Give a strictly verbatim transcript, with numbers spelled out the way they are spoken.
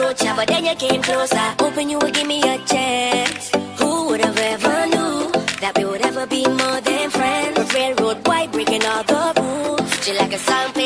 approach ya, but then you came closer, hoping you would give me a chance. Who would have ever knew that we would ever be more than friends? A railroad white breaking all the rules, she like a song.